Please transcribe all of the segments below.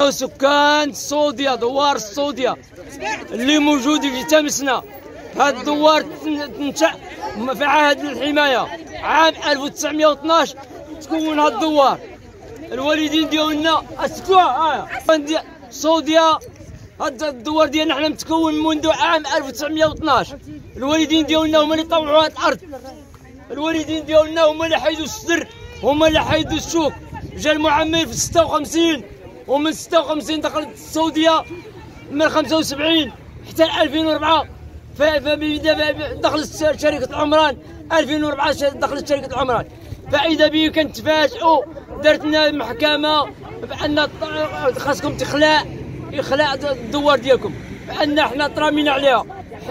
سكان السعوديه، دوار السعوديه اللي موجودين في تمسنا، هاد الدوار تنشأ في عهد الحمايه عام 1912 تكون هاد الدوار. الوالدين ديالنا اسكوا السعوديه، هاد الدوار ديالنا حنا متكون منذ عام 1912. الوالدين ديالنا هما اللي طوعوا هاد الارض، الوالدين ديالنا هما اللي حيدوا السر، هما اللي حيدوا الشوك. جا المعمر في 56 ومن 56 دخلت السعوديه من 75 حتى 2004 دخلت شركه العمران. 2004 دخلت شركه العمران، فاذا به كنتفاجئوا درت لنا محكمه بان خاصكم اخلاء الدوار ديالكم، بان حنا ترامينا عليها.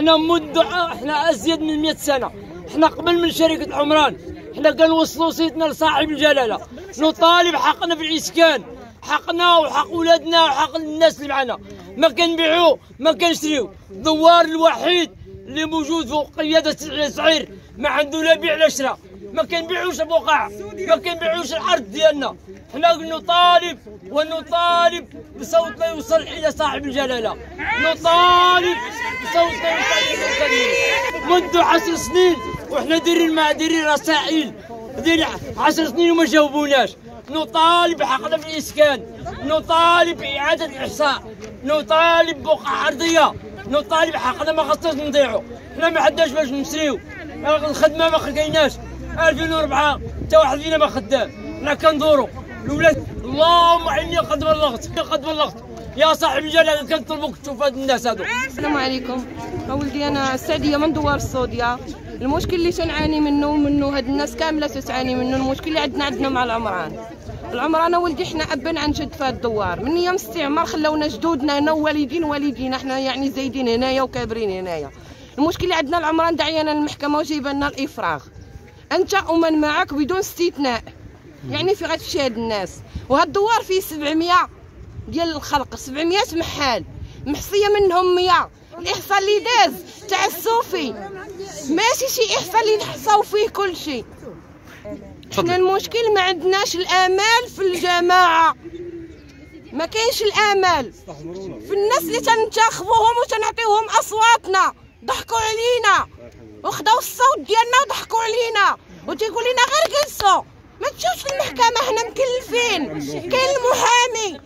حنا ازيد من 100 سنه، حنا قبل من شركه عمران، حنا كنوصلوا صيتنا لصاحب الجلاله، نطالب حقنا في الاسكان، حقنا وحق ولادنا وحق الناس اللي معنا. ما كنبيعوا ما كنشريو. الدوار الوحيد اللي موجود فوق قياده سعير ما عنده لا بيع لا شراء، ما كنبيعوش البقع، ما كنبيعوش الارض ديالنا. حنا نطالب ونطالب بصوتنا يوصل الى صاحب الجلاله، نطالب بصوتنا يوصل الى منذ 10 سنين وحنا دايرين رسائل، دايرين 10 سنين وما جاوبوناش. نطالب بحقنا في الاسكان، نطالب باعاده الاحصاء، نطالب بقعه ارضيه، نطالب بحقنا ما خصناش نضيعوا. حنا ما عندناش باش نشريو، الخدمه ما خلقيناش. 2004 حتى واحد فينا ما خدام، حنا كندوروا الولاد. اللهم اني قد بلغت يا صاحب الجلاله، كنطلبوك تشوف هاد الناس هادو. السلام عليكم. اولدي انا السعديه من دوار السعوديه. المشكل اللي تنعاني منه هاد الناس كامله تتعاني منه، المشكل اللي عندنا مع العمران ولدي. حنا ابا عن جد في هاد الدوار من ايام الاستعمار، خلاونا جدودنا انا والدينا حنا يعني زايدين هنايا وكابرين هنايا. المشكل اللي عندنا العمران دعينا للمحكمه وجايبه لنا الافراغ، انت ومن معك بدون استثناء. يعني في غتمشي هاد الناس. وهاد الدوار فيه 700 ديال الخلق، 700 محال، محصيه منهم 100. الاحصاء اللي داز تاع الصوفي ماشي شي احصاء اللي نحصاو فيه كل شيء. حنا المشكل ما عندناش الامال في الجماعه، ما كاينش الامال في الناس اللي تنتخبوهم وتنعطيوهم اصواتنا. ضحكوا علينا وخداو الصوت ديالنا وضحكوا علينا وتيقول لنا غير جلسوا ما تمشيوش للمحكمه، حنا مكلفين. كاين المحامي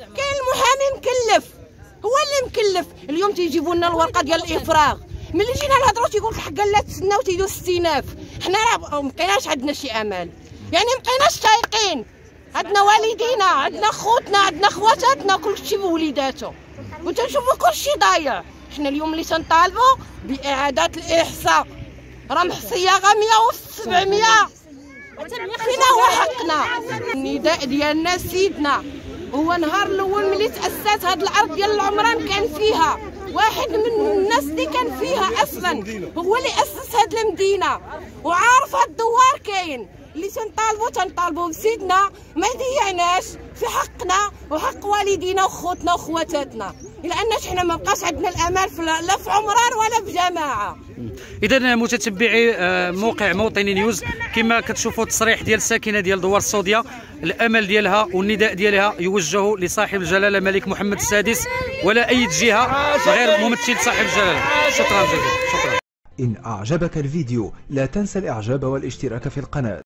مكلف، هو اللي مكلف. اليوم تيجيبوا لنا الورقه ديال الافراغ، ملي جينا نهضروا تيقول لك حقا لا تسناو تيدوا استئناف. حنا راه مبقيناش عندنا شي امل، يعني مبقيناش تايقين. عندنا والدينا، عندنا خوتنا، عندنا خواتاتنا، كلشي بوليداتو، وتنشوفوا كلشي ضايع. حنا اليوم اللي تنطالبوا باعاده الاحصاء، راه محصيه غا 100 و 700. فينا هو حقنا. النداء ديالنا سيدنا هو نهار الاول ملي تاسست هاد الارض ديال العمران كان فيها واحد من الناس اللي كان فيها اصلا، هو اللي اسس هاد المدينه وعارف هاد الدوار كاين. اللي تنطالبوا بسيدنا ما يضيعناش في حقنا وحق والدينا وخوتنا وخواتاتنا، لان حنا ما بقاش عندنا الامال لا في عمران ولا في جماعه. اذا متتبعي موقع موطني نيوز، كما كتشوفوا التصريح ديال الساكنه ديال دوار السعوديه، الامل ديالها والنداء ديالها يوجه لصاحب الجلاله الملك محمد السادس ولا اي جهه غير ممثل صاحب الجلاله. شكرا جزيلا. شكرا. إن أعجبك الفيديو لا تنسى الإعجاب والاشتراك في القناة.